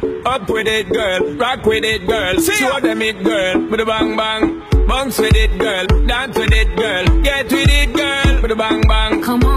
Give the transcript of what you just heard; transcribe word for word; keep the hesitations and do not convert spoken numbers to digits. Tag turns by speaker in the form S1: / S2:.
S1: Up with it, girl. Rock with it, girl. Show them it, girl. With a bang bang. Bounce with it, girl. Dance with it, girl. Get with it, girl. With a bang bang.
S2: Come on.